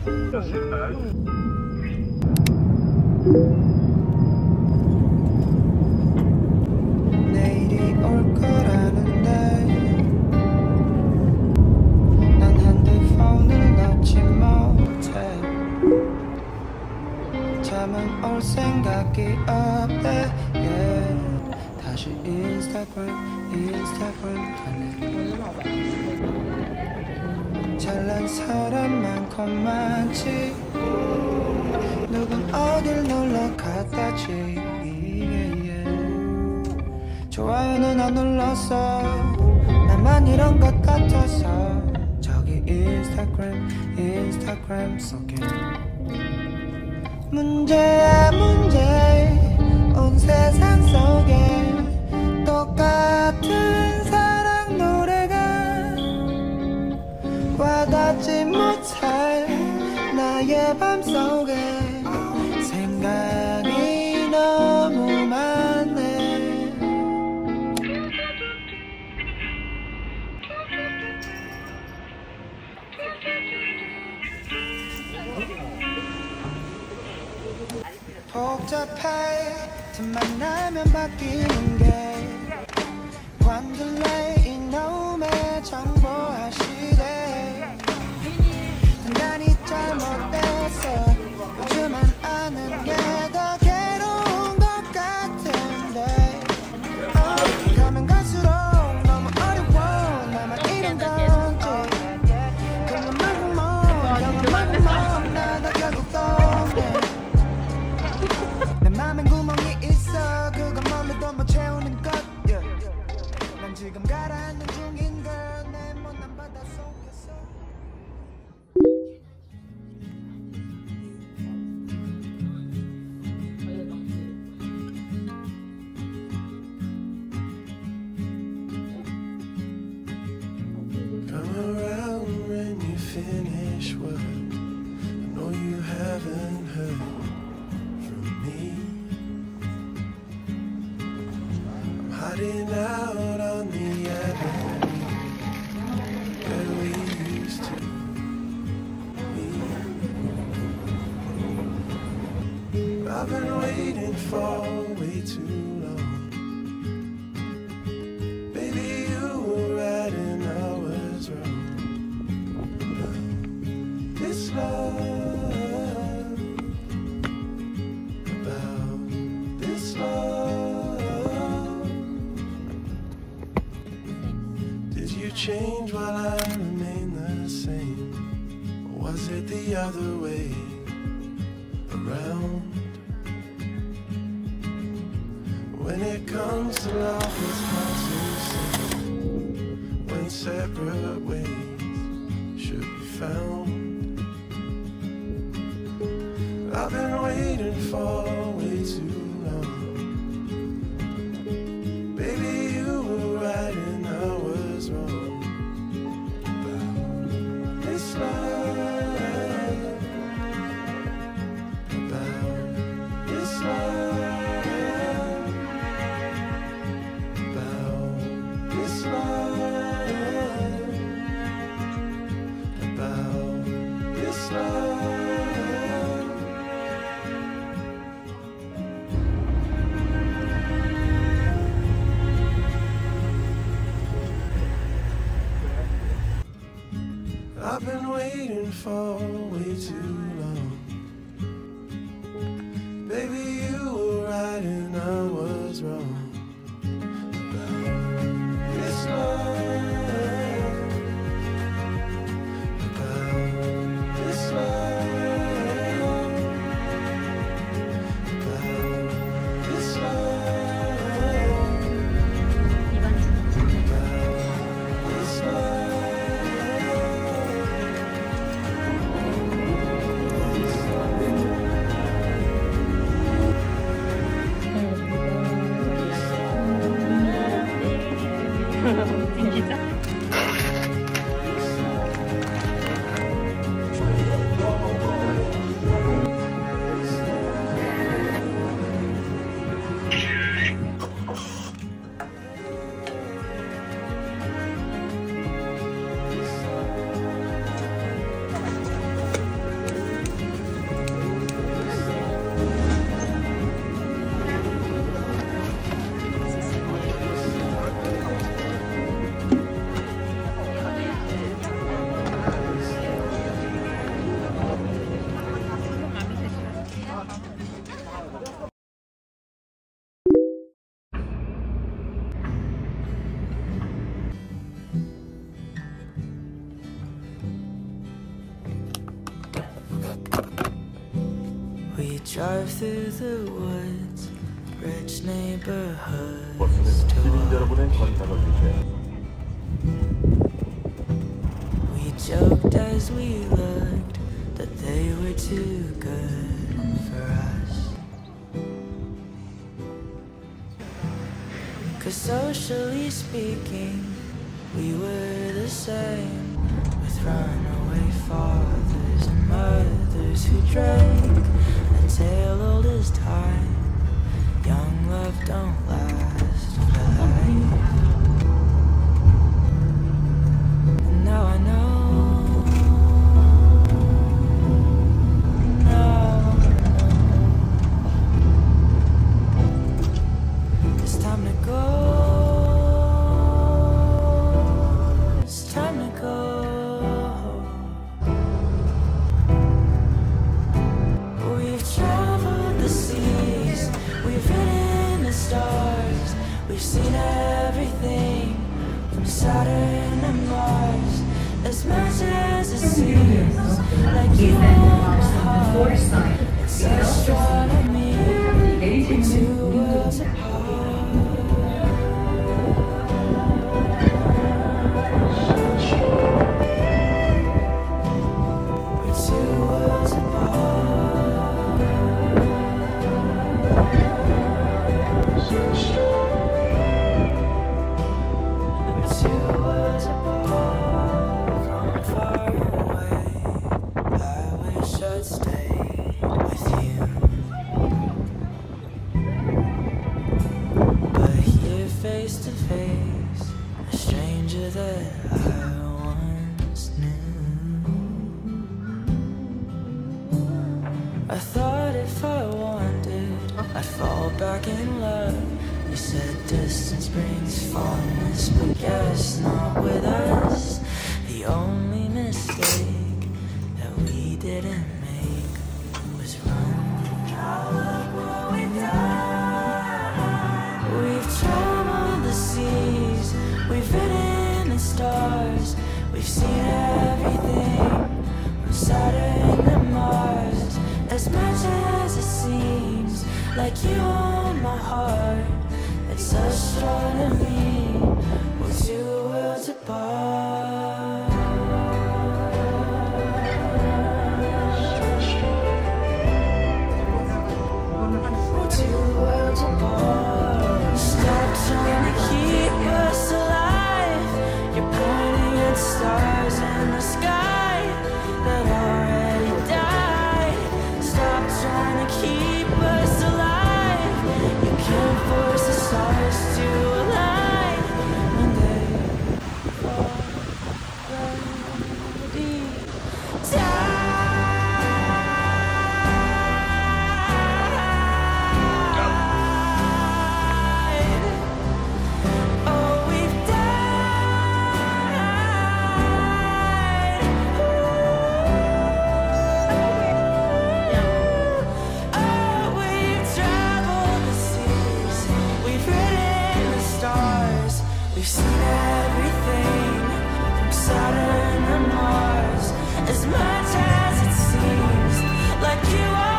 내일이 올 거라는데 난 핸드폰을 넣지 못해. 잠은 올 생각이 없대. 다시 인스타그램 가네. 잘난 사람 많고 많지. 누군 어딜 놀러 갔다지. 좋아요는 안 눌렀어. 나만 이런 것 같아서. 저기 인스타그램 속에 문제야 문제. 온 세상 속에 똑같은 사랑 노래가 와닿지 못할 나의 맘속에 생각이 너무 많네. 복잡해 틈만 나면 바뀌는 게 관둘래 이놈의 정보화 시대. 단단히 잘못됐어. 요즘은 아는 게 더 괴로운 것 같은데. 가면 갈수록 너무 어려워. 나만 이런 건지. 그냥 말고 나도 결국 떠네. 내 맘엔 구멍이 있어. 그건 멀리도 못 채우는 것. 난 지금 가라앉는 중인 걸. 내 못난 바다 속에서. Come around when you finish work. I know you haven't heard from me. I'm hiding out on the avenue where we used to be. I've been waiting for way too long. Baby, you were right and I was wrong. This love, about this love. Did you change while I remain the same? Or was it the other way around? When it comes to love, it's hard to say when separate ways should be found. I've been waiting for way too long. Baby, you were right and I was wrong about this love, about this love. I've been waiting for way too long. Baby, you were right and I was wrong about this love, about this love, about this love, about this love. drive through the woods, rich neighborhoods. 시민 여러분의 건강을 위해 We joked as we looked that they were too good for us. 'Cause socially speaking, we were the same, with runaway fathers and mothers who drank a tale old as time. Young love don't last for life. And now I know. Now it's time to go. It's time to go. We've traveled the seas, we've ridden the stars, we've seen everything from Saturn and Mars. As much as it seems like you are my heart, it's astronomy, we're two worlds apart. We're two worlds apart. We're two worlds apart. From far away, I wish I'd stayed with you. But here face to face, a stranger that I once knew. I thought if I wanted, I'd fall back in love. You said distance brings fondness, but guess not with us. The only mistake that we didn't make was run. Look what we've done. We've traveled the seas, we've ridden the stars, we've seen everything from Saturn to Mars. As much as it seems like you own my heart, it's astronomy, we're two worlds apart. We're two worlds apart. Stop trying to keep us alive. You're pointing at stars in the sky that already died. Stop trying to keep us alive. You can't force the stars to align when they already died. Oh, we've died. Oh, we've traveled the seas, we've ridden the stars, we've seen everything from Saturn to Mars. As much as it seems like you are